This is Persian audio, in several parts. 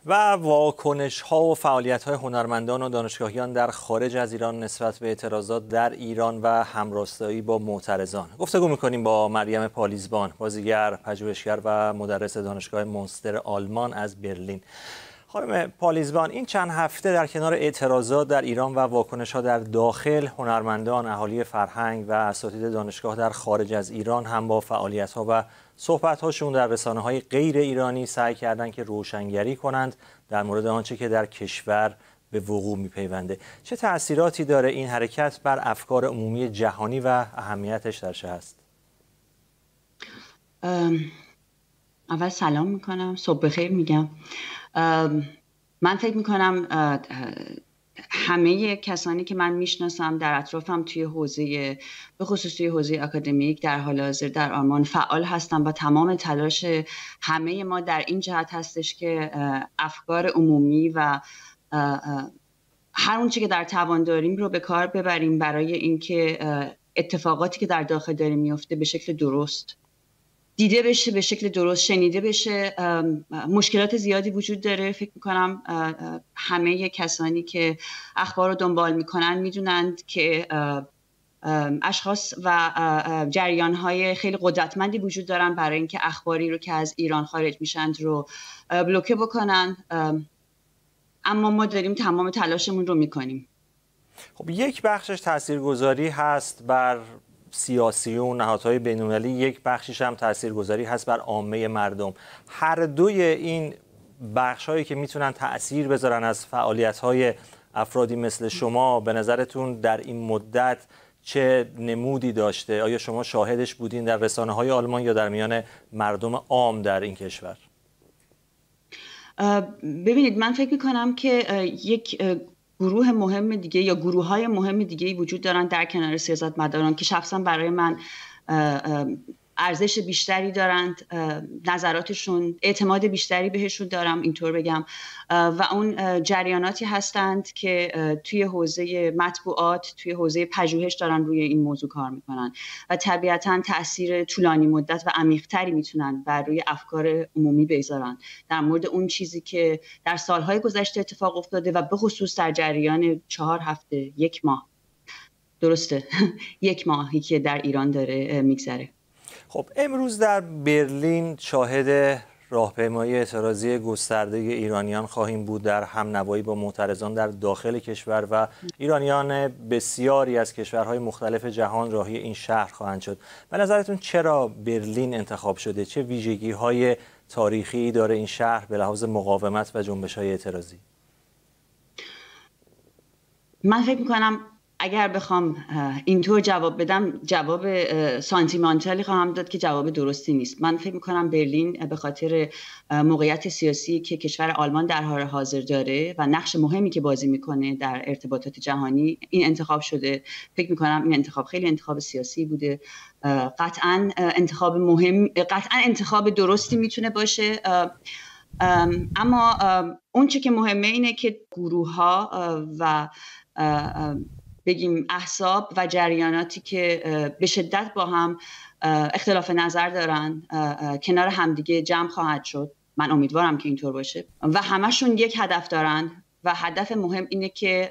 و واکنش‌ها و فعالیت‌های هنرمندان و دانشگاهیان در خارج از ایران نسبت به اعتراضات در ایران و همراستایی با معترضان. گفتگو می‌کنیم با مریم پالیزبان، بازیگر، پژوهشگر و مدرس دانشگاه مونستر آلمان از برلین. خانم پالیزبان، این چند هفته در کنار اعتراضات در ایران و واکنش‌ها در داخل، هنرمندان، اهالی فرهنگ و اساتید دانشگاه در خارج از ایران هم با فعالیت‌ها و صحبت‌هاشون در رسانه‌های غیر ایرانی سعی کردند که روشنگری کنند در مورد آنچه که در کشور به وقوع می‌پیونده. چه تأثیراتی داره این حرکت بر افکار عمومی جهانی و اهمیتش در چه است؟ اول سلام میکنم، صبح بخیر میگم. من فکر میکنم همه کسانی که من میشناسم در اطرافم توی حوزه، به خصوص توی حوزه اکادمیک در حال حاضر در آلمان فعال هستن و تمام تلاش همه ما در این جهت هستش که افکار عمومی و هر اون چی که در توان داریم رو به کار ببریم برای اینکه اتفاقاتی که در داخل داره میفته به شکل درست دیده بشه، به شکل درست شنیده بشه. مشکلات زیادی وجود داره. فکر میکنم همه کسانی که اخبار رو دنبال میکنن میدونند که اشخاص و جریانهای خیلی قدرتمندی وجود دارن برای اینکه اخباری رو که از ایران خارج میشن رو بلوکه بکنن، اما ما داریم تمام تلاشمون رو میکنیم. خب یک بخشش تاثیرگذاری هست بر سیاسیون، نهادهای بین‌المللی، یک بخشش هم تاثیرگذاری هست بر عامه مردم. هر دوی این بخش‌هایی که میتونن تأثیر بذارن از فعالیت‌های افرادی مثل شما، به نظرتون در این مدت چه نمودی داشته؟ آیا شما شاهدش بودین در رسانه‌های آلمان یا در میان مردم عام در این کشور؟ ببینید، من فکر می‌کنم که یک گروه مهم دیگه یا گروه‌های مهم دیگه وجود دارن در کنار سیاستمداران که شخصا برای من ارزش بیشتری دارند، نظراتشون اعتماد بیشتری بهشون دارم، اینطور بگم، و اون جریاناتی هستند که توی حوزه مطبوعات، توی حوزه پژوهش دارن روی این موضوع کار میکنن و طبیعتاً تأثیر طولانی مدت و عمیق‌تری میتونن بر روی افکار عمومی بگذارن در مورد اون چیزی که در سالهای گذشته اتفاق افتاده و به خصوص در جریان 4 هفته، 1 ماه، درسته 1 ماهی که در ایران داره میگذره. خب امروز در برلین شاهد راهپیمایی اعتراضی گسترده ایرانیان خواهیم بود در همنوایی با معترضان در داخل کشور و ایرانیان بسیاری از کشورهای مختلف جهان راهی این شهر خواهند شد. به نظرتون چرا برلین انتخاب شده؟ چه ویژگی‌های تاریخی داره این شهر به لحاظ مقاومت و جنبش‌های اعتراضی؟ من فکر می‌کنم اگر بخوام اینطور جواب بدم، جواب سانتیمانتالی خواهم داد که جواب درستی نیست. من فکر میکنم برلین به خاطر موقعیت سیاسی که کشور آلمان در حال حاضر داره و نقش مهمی که بازی میکنه در ارتباطات جهانی این انتخاب شده. فکر میکنم این انتخاب خیلی انتخاب سیاسی بوده. قطعا انتخاب مهم، قطعا انتخاب درستی میتونه باشه، اما اون چه که مهمه اینه که گروه‌ها و بگیم احزاب و جریاناتی که به شدت با هم اختلاف نظر دارن کنار همدیگه جمع خواهد شد. من امیدوارم که اینطور باشه و همشون یک هدف دارن و هدف مهم اینه که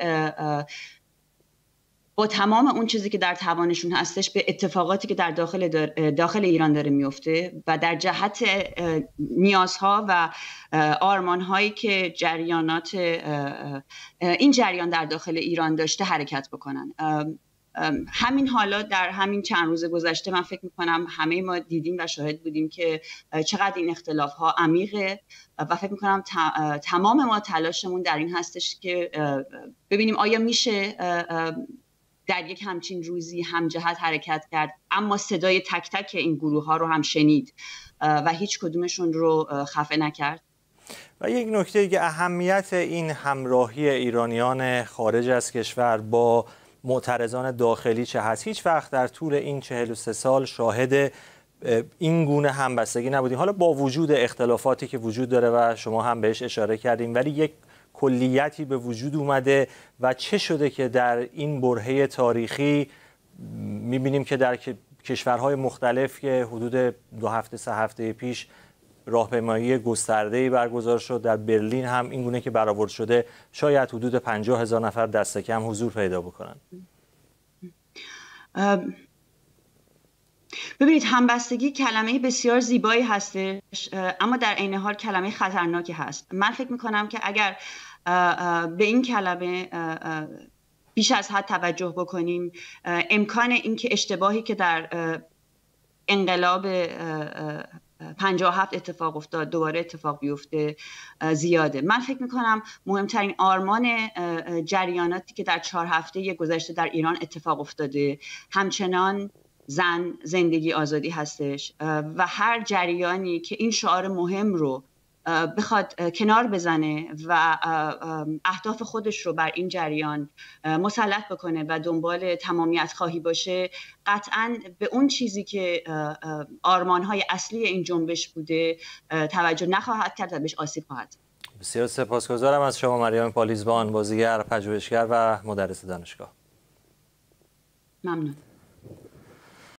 با تمام اون چیزی که در توانشون هستش به اتفاقاتی که در داخل ایران داره میفته و در جهت نیازها و آرمانهایی که جریانات این جریان در داخل ایران داشته حرکت بکنن. همین حالا در همین چند روز گذشته من فکر میکنم همه ما دیدیم و شاهد بودیم که چقدر این اختلاف ها عمیقه و فکر میکنم تمام ما تلاشمون در این هستش که ببینیم آیا میشه در یک همچین روزی همجهت حرکت کرد، اما صدای تک تک این گروه ها رو هم شنید و هیچ کدومشون رو خفه نکرد. و یک نکته که اهمیت این همراهی ایرانیان خارج از کشور با معترضان داخلی چه هست؟ هیچ وقت در طول این 43 سال شاهد این گونه همبستگی نبودیم. حالا با وجود اختلافاتی که وجود داره و شما هم بهش اشاره کردیم، ولی یک کلیتی به وجود اومده و چه شده که در این برهه تاریخی میبینیم که در کشورهای مختلف که حدود 2 هفته 3 هفته پیش راهپیمایی گسترده‌ای برگزار شد. در برلین هم این گونه که برآورد شده شاید حدود 50,000 نفر دست کم حضور پیدا بکنند. ببینید، همبستگی کلمه بسیار زیبایی هستش، اما در عین حال کلمه خطرناکی هست. من فکر میکنم که اگر به این کلمه بیش از حد توجه بکنیم، امکان اینکه اشتباهی که در انقلاب 57 اتفاق افتاد دوباره اتفاق بیفته زیاده. من فکر میکنم مهمترین آرمان جریاناتی که در 4 هفته گذشته در ایران اتفاق افتاده همچنان زن، زندگی، آزادی هستش و هر جریانی که این شعار مهم رو بخواد کنار بزنه و اهداف خودش رو بر این جریان مسلط بکنه و دنبال تمامیت خواهی باشه، قطعاً به اون چیزی که آرمان‌های اصلی این جنبش بوده توجه نخواهد کرد و بهش آسیب خواهد زد. بسیار سپاسگزارم از شما مریم پالیزبان، بازیگر، پژوهشگر و مدرس دانشگاه. ممنون.